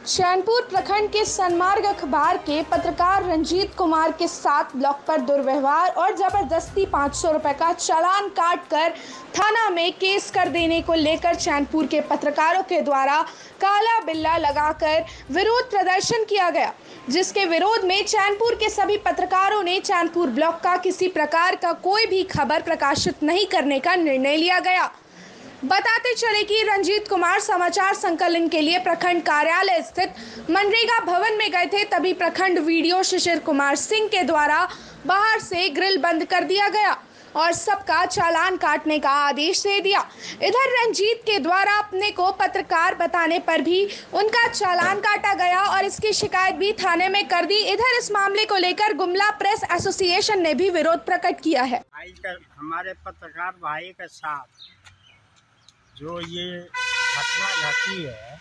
चैनपुर प्रखंड के सनमार्ग अखबार के पत्रकार रंजीत कुमार के साथ ब्लॉक पर दुर्व्यवहार और जबरदस्ती 500 रुपए का चालान काट कर थाना में केस कर देने को लेकर चैनपुर के पत्रकारों के द्वारा काला बिल्ला लगाकर विरोध प्रदर्शन किया गया, जिसके विरोध में चैनपुर के सभी पत्रकारों ने चैनपुर ब्लॉक का किसी प्रकार का कोई भी खबर प्रकाशित नहीं करने का निर्णय लिया गया। बताते चले कि रंजीत कुमार समाचार संकलन के लिए प्रखंड कार्यालय स्थित मनरेगा भवन में गए थे, तभी प्रखंड वीडियो शिशिर कुमार सिंह के द्वारा बाहर से ग्रिल बंद कर दिया गया और सबका चालान काटने का आदेश दे दिया। इधर रंजीत के द्वारा अपने को पत्रकार बताने पर भी उनका चालान काटा गया और इसकी शिकायत भी थाने में कर दी। इधर इस मामले को लेकर गुमला प्रेस एसोसिएशन ने भी विरोध प्रकट किया है। हमारे पत्रकार भाई के साथ जो ये घटना घटी है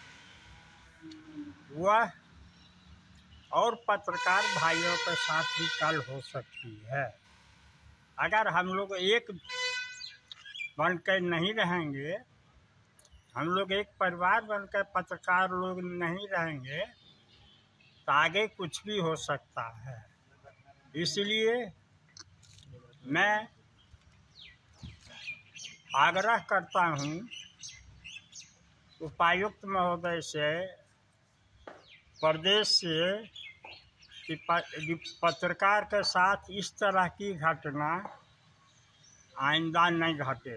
वह और पत्रकार भाइयों के साथ भी कल हो सकती है। अगर हम लोग एक बनकर नहीं रहेंगे, हम लोग एक परिवार बनकर पत्रकार लोग नहीं रहेंगे तो आगे कुछ भी हो सकता है। इसलिए मैं आग्रह करता हूँ उपायुक्त महोदय से, प्रदेश से, कि पत्रकार के साथ इस तरह की घटना आइंदा नहीं घटे।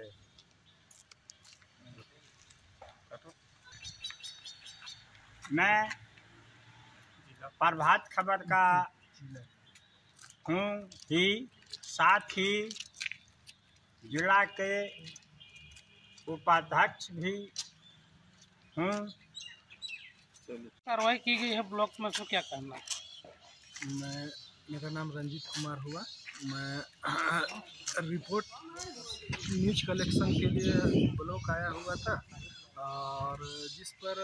मैं प्रभात खबर का हूँ ही, साथ ही जिला के उपाध्यक्ष भी हूँ। कार्रवाई की गई है ब्लॉक में, तो क्या कहना है? मेरा नाम रंजीत कुमार हुआ। मैं रिपोर्ट न्यूज कलेक्शन के लिए ब्लॉक आया हुआ था और जिस पर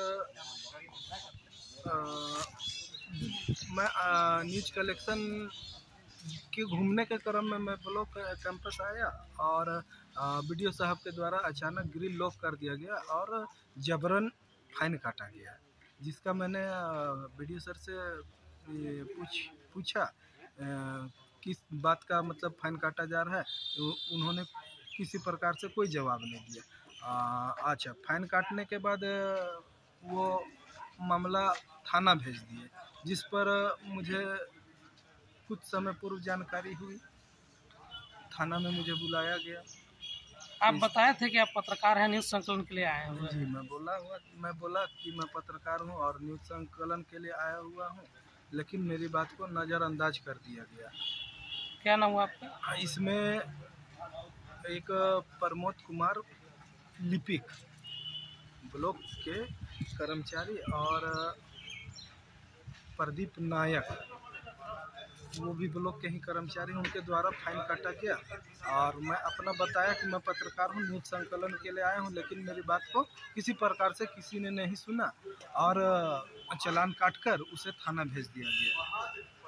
मैं न्यूज कलेक्शन के घूमने के क्रम में मैं ब्लॉक कैंपस आया और वीडियो साहब के द्वारा अचानक ग्रिल लॉक कर दिया गया और जबरन फाइन काटा गया, जिसका मैंने वीडियो सर से पूछा किस बात का मतलब फाइन काटा जा रहा है, तो उन्होंने किसी प्रकार से कोई जवाब नहीं दिया। अच्छा, फाइन काटने के बाद वो मामला थाना भेज दिए, जिस पर मुझे कुछ समय पूर्व जानकारी हुई, थाना में मुझे बुलाया गया। आप बताए थे कि आप पत्रकार हैं, न्यूज़ संकलन के लिए आए हुए हैं। जी, मैं बोला कि मैं पत्रकार हूं और न्यूज़ संकलन के लिए आया हुआ हूं, लेकिन मेरी बात को नज़रअंदाज कर दिया गया। क्या नाम हुआ आपका? इसमें एक प्रमोद कुमार लिपिक ब्लॉक के कर्मचारी और प्रदीप नायक, वो भी ब्लॉक के ही कर्मचारी, उनके द्वारा फाइन काटा गया। और मैं अपना बताया कि मैं पत्रकार हूँ, न्यूज़ संकलन के लिए आया हूँ, लेकिन मेरी बात को किसी प्रकार से किसी ने नहीं सुना और चालान काटकर उसे थाना भेज दिया गया।